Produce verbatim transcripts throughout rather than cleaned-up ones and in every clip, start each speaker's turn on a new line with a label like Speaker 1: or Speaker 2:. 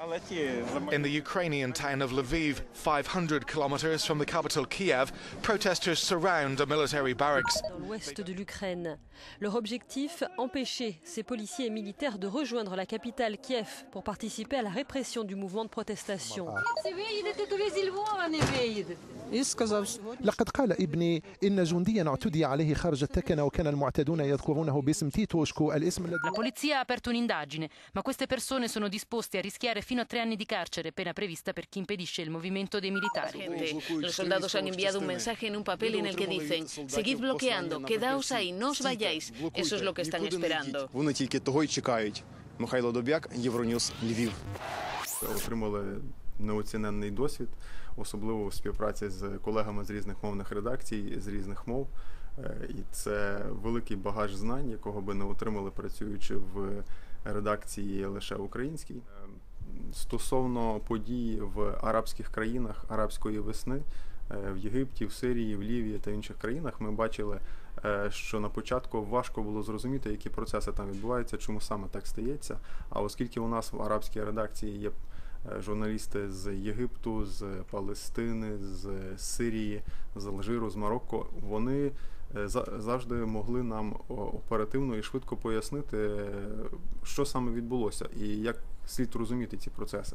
Speaker 1: In the Ukrainian town of Lviv, five hundred kilometers from the capital Kiev, protesters surround a military barracks.
Speaker 2: Dans l'ouest de l'Ukraine. Leur objectif, empêcher ces policiers et militaires de rejoindre la capitale Kiev pour participer à la répression du mouvement de protestation.
Speaker 3: لقد قال ابني إن جنديا اعتدي عليه خارج التكنة وكان المعتدون يذكرونه باسم تيتوشكو الاسم الذي
Speaker 4: La polizia ha aperto un'indagine, ma queste persone sono disposte a rischiare fino a tre anni di carcere, pena prevista per chi impedisce il movimento dei militari.
Speaker 5: Los soldados han enviado un mensaje en un papel en el que dicen: seguid bloqueando, quedaos ahí, no os vayáis. Eso es lo que están esperando.
Speaker 6: Вони тільки того й чекають. Михайло Добяк, Євроньюз, Львів.
Speaker 7: Отримали неоціненний досвід, особливо в співпраці з колегами з різних мовних редакцій, з різних мов. І це великий багаж знань, якого би не отримали, працюючи в редакції лише українській. Стосовно подій в арабських країнах, арабської весни, в Єгипті, в Сирії, в Лівії та інших країнах ми бачили, що на початку важко було зрозуміти, які процеси там відбуваються, чому саме так стається. А оскільки у нас в арабській редакції є журналісти з Єгипту, з Палестини, з Сирії, з Алжиру, з Марокко, вони завжди могли нам оперативно і швидко пояснити, що саме відбулося і як слід розуміти ці процеси.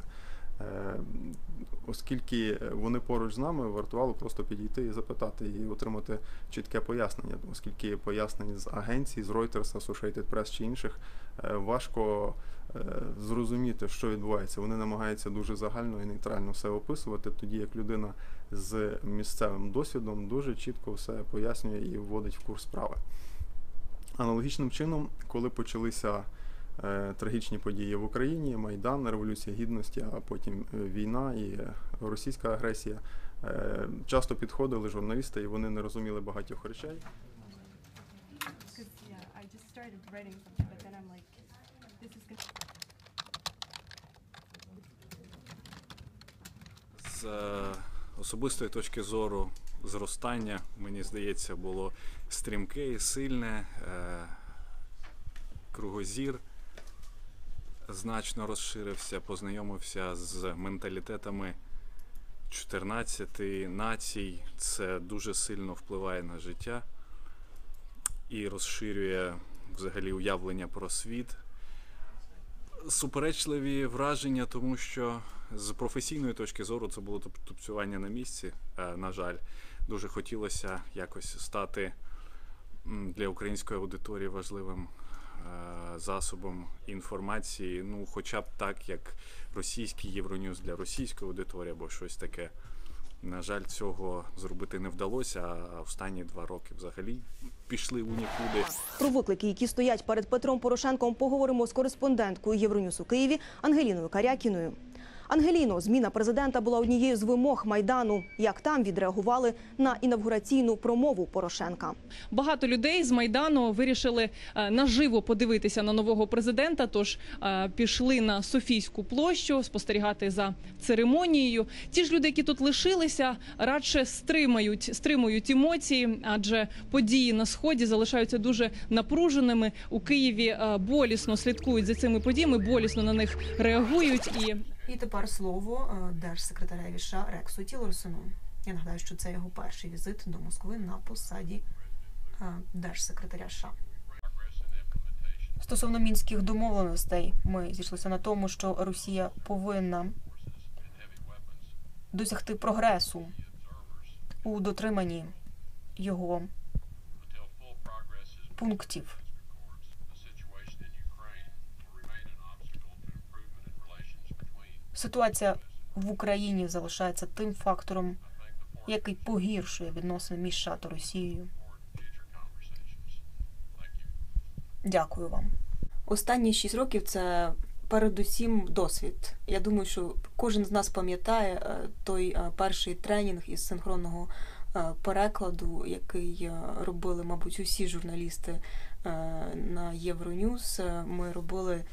Speaker 7: Оскільки вони поруч з нами, вартувало просто підійти і запитати, і отримати чітке пояснення. Оскільки пояснень з агенцій, з Reuters, Associated Press чи інших, важко зрозуміти, що відбувається. Вони намагаються дуже загально і нейтрально все описувати, тоді як людина з місцевим досвідом дуже чітко все пояснює і вводить в курс справи. Аналогічним чином, коли почалися е, трагічні події в Україні, Майдан, Революція Гідності, а потім війна і російська агресія, е, часто підходили журналісти і вони не розуміли багатьох речей.
Speaker 8: З особистої точки зору зростання, мені здається, було стрімке і сильне, кругозір значно розширився, познайомився з менталітетами чотирнадцяти націй, це дуже сильно впливає на життя і розширює взагалі уявлення про світ. Суперечливі враження, тому що з професійної точки зору це було тупцювання на місці, на жаль. Дуже хотілося якось стати для української аудиторії важливим засобом інформації, ну хоча б так, як російський Євроньюз для російської аудиторії або щось таке. На жаль, цього зробити не вдалося, а останні два роки взагалі пішли у нікуди.
Speaker 9: Про виклики, які стоять перед Петром Порошенком, поговоримо з кореспонденткою Євроньюз у Києві Ангеліною Карякіною. Ангеліно, зміна президента була однією з вимог Майдану. Як там відреагували на інавгураційну промову Порошенка?
Speaker 10: Багато людей з Майдану вирішили наживо подивитися на нового президента, тож пішли на Софійську площу спостерігати за церемонією. Ті ж люди, які тут лишилися, радше стримають, стримують емоції, адже події на Сході залишаються дуже напруженими. У Києві болісно слідкують за цими подіями, болісно на них реагують. І
Speaker 11: І тепер слово держсекретаря США Рексу Тіллерсону. Я нагадаю, що це його перший візит до Москви на посаді держсекретаря США. Стосовно мінських домовленостей, ми зійшлися на тому, що Росія повинна досягти прогресу у дотриманні його пунктів. Ситуація в Україні залишається тим фактором, який погіршує відносини між США та Росією. Дякую вам. Останні шість років – це передусім досвід. Я думаю, що кожен з нас пам'ятає той перший тренінг із синхронного перекладу, який робили, мабуть, усі журналісти на Євроньюз. Ми робили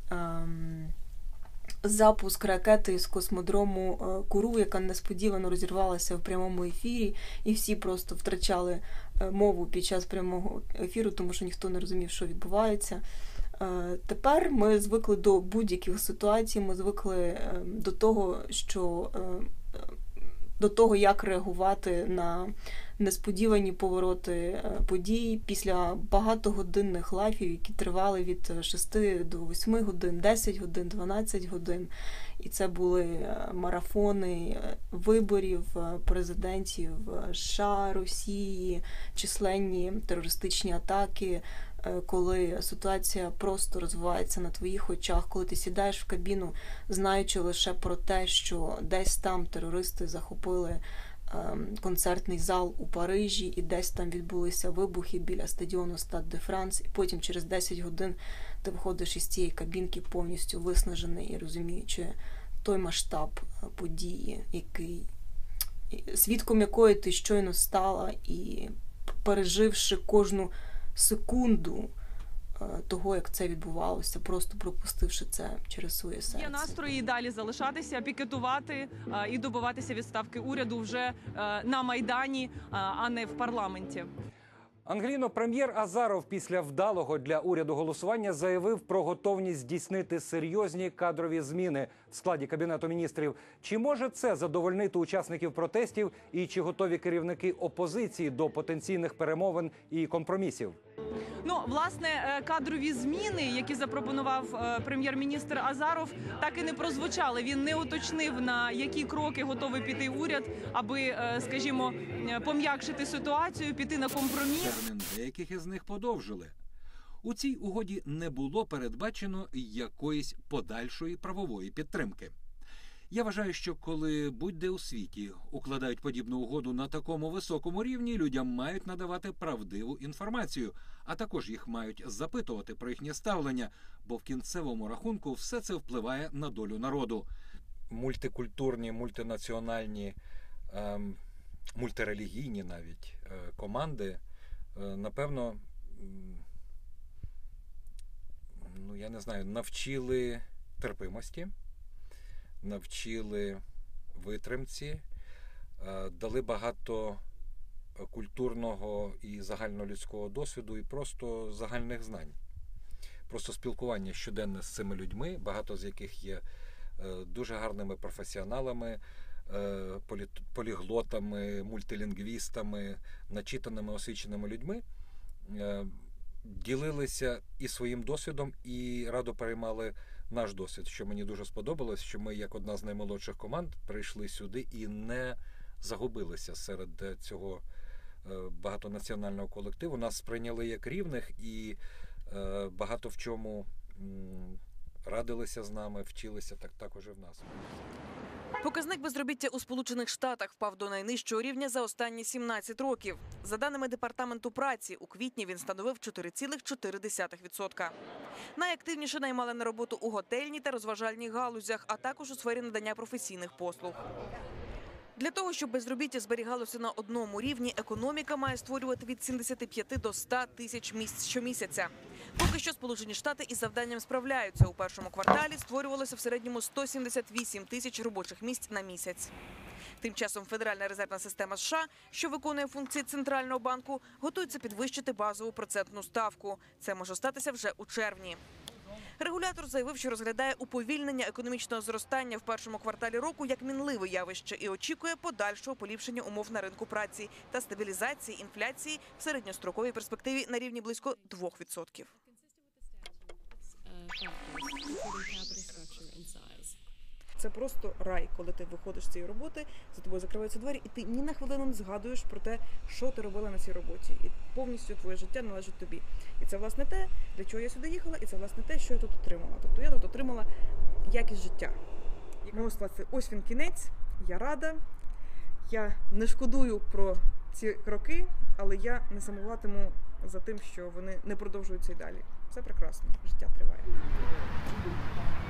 Speaker 11: запуск ракети з космодрому Куру, яка несподівано розірвалася в прямому ефірі, і всі просто втрачали мову під час прямого ефіру, тому що ніхто не розумів, що відбувається. Тепер ми звикли до будь-яких ситуацій, ми звикли до того, що до того, як реагувати на несподівані повороти подій після багатогодинних лайфів, які тривали від шести до восьми годин, десять годин, дванадцять годин. І це були марафони виборів президентів США, Росії, численні терористичні атаки, коли ситуація просто розвивається на твоїх очах, коли ти сідаєш в кабіну, знаючи лише про те, що десь там терористи захопили концертний зал у Парижі, і десь там відбулися вибухи біля стадіону Стад де Франс, і потім через десять годин ти виходиш із цієї кабінки повністю виснажений і розуміючи той масштаб події, який, свідком якої ти щойно стала, і переживши кожну секунду того, як це відбувалося, просто пропустивши це через своє серце.
Speaker 10: Є настрої і далі залишатися, пікетувати і добиватися відставки уряду вже на Майдані, а не в парламенті.
Speaker 12: Ангеліно, прем'єр Азаров після вдалого для уряду голосування заявив про готовність здійснити серйозні кадрові зміни в складі Кабінету міністрів. Чи може це задовольнити учасників протестів і чи готові керівники опозиції до потенційних перемовин і компромісів?
Speaker 10: Ну, власне, кадрові зміни, які запропонував прем'єр-міністр Азаров, так і не прозвучали. Він не уточнив, на які кроки готовий піти уряд, аби, скажімо, пом'якшити ситуацію, піти на компроміс.
Speaker 13: Термін деяких із них подовжили. У цій угоді не було передбачено якоїсь подальшої правової підтримки. Я вважаю, що коли будь-де у світі укладають подібну угоду на такому високому рівні, людям мають надавати правдиву інформацію, а також їх мають запитувати про їхнє ставлення, бо в кінцевому рахунку все це впливає на долю народу.
Speaker 12: Мультикультурні, мультинаціональні, ем, мультирелігійні навіть е, команди, е, напевно, ну я не знаю, навчили терпимості, навчили витримці, дали багато культурного і загальнолюдського досвіду і просто загальних знань. Просто спілкування щоденне з цими людьми, багато з яких є дуже гарними професіоналами, поліглотами, мультилінгвістами, начитаними, освіченими людьми, ділилися і своїм досвідом, і радо переймали наш досвід, що мені дуже сподобалось, що ми, як одна з наймолодших команд, прийшли сюди і не загубилися серед цього багатонаціонального колективу. Нас сприйняли як рівних і багато в чому радилися з нами, вчилися так також і в нас.
Speaker 14: Показник безробіття у Сполучених Штатах впав до найнижчого рівня за останні сімнадцять років. За даними Департаменту праці, у квітні він становив чотири цілих чотири десятих відсотка. Найактивніше наймали на роботу у готельній та розважальній галузях, а також у сфері надання професійних послуг. Для того, щоб безробіття зберігалося на одному рівні, економіка має створювати від сімдесяти п'яти до ста тисяч місць щомісяця. Поки що Сполучені Штати із завданням справляються. У першому кварталі створювалося в середньому сто сімдесят вісім тисяч робочих місць на місяць. Тим часом Федеральна резервна система США, що виконує функції Центрального банку, готується підвищити базову процентну ставку. Це може статися вже у червні. Регулятор заявив, що розглядає уповільнення економічного зростання в першому кварталі року як мінливе явище і очікує подальшого поліпшення умов на ринку праці та стабілізації інфляції в середньостроковій перспективі на рівні близько двох відсотків.
Speaker 15: Це просто рай, коли ти виходиш з цієї роботи, за тобою закриваються двері, і ти ні на хвилину не згадуєш про те, що ти робила на цій роботі. І повністю твоє життя належить тобі. І це, власне, те, для чого я сюди їхала, і це, власне, те, що я тут отримала. Тобто я тут отримала якість життя. Ну, ось, власне, ось він кінець, я рада, я не шкодую про ці роки, але я не сумуватиму за тим, що вони не продовжуються і далі. Все прекрасно, життя триває.